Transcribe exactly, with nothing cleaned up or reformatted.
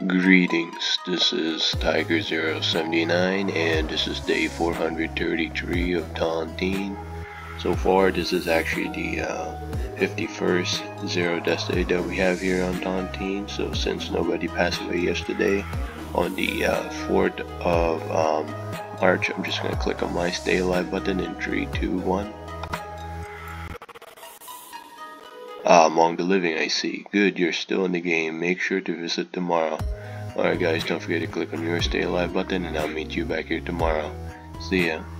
Greetings, this is Tiger zero seven nine and this is day four hundred thirty-three of Tontine. So far this is actually the uh, fifty-first zero death day that we have here on Tontine. So since nobody passed away yesterday on the uh, fourth of um, March, I'm just going to click on my stay alive button in three, two, one. Ah, among the living I see. Good, you're still in the game. Make sure to visit tomorrow. Alright guys, don't forget to click on your stay alive button and I'll meet you back here tomorrow. See ya.